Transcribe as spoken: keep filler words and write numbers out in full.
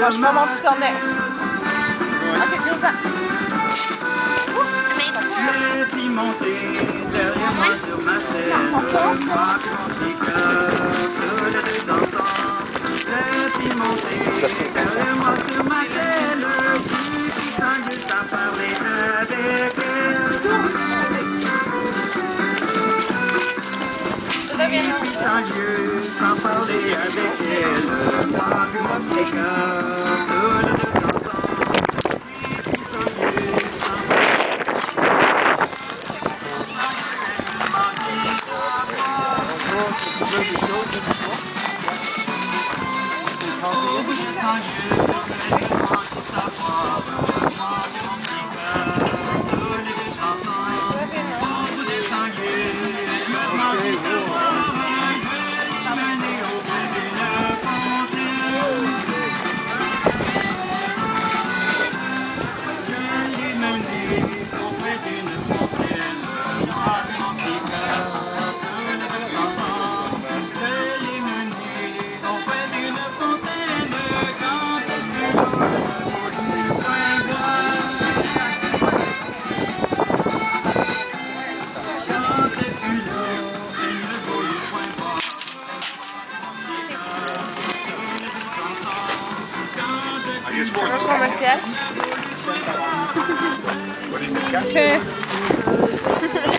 Wasch mal mal petit cornet. Ok, comme ça. Le pimenté, derrière moi sur ma scène, Atlantique, tous les deux ensemble. Le pimenté, derrière moi sur ma scène, qui distingue sans parler avec elle. Qui distingue sans parler avec elle, moi du Atlantique, tous les deux ensemble. Commercial.